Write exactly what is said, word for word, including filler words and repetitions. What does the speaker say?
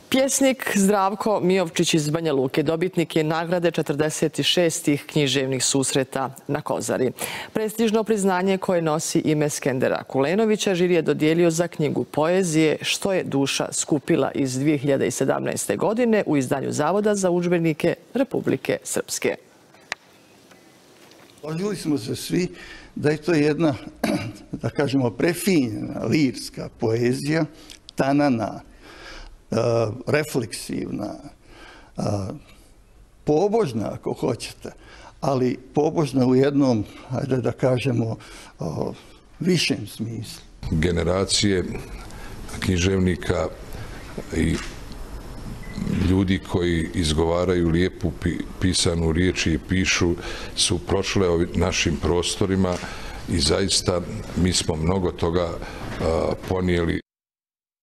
Pjesnik Zdravko Miovčić iz Banja Luke dobitnik je nagrade četrdeset šestih književnih susreta na Kozari. Prestižno priznanje koje nosi ime Skendera Kulenovića žiri je dodijelio za knjigu poezije Što je duša skupila iz dvije hiljade sedamnaeste. godine u izdanju Zavoda za udžbenike Republike Srpske. Složili smo se svi da je to jedna, da kažemo, prefinjena lirska poezija, tanana, refleksivna, pobožna ako hoćete, ali pobožna u jednom, ajde da kažemo, višem smislu. Generacije književnika i ljudi koji izgovaraju lijepu pisanu riječ i pišu su prošle ovim našim prostorima i zaista mi smo mnogo toga ponijeli